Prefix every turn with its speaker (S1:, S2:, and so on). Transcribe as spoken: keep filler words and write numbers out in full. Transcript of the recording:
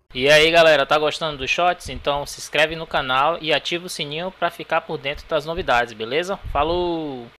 S1: E aí galera, tá gostando dos shots? Então se inscreve no canal e ativa o sininho para ficar por dentro das novidades, beleza? Falou!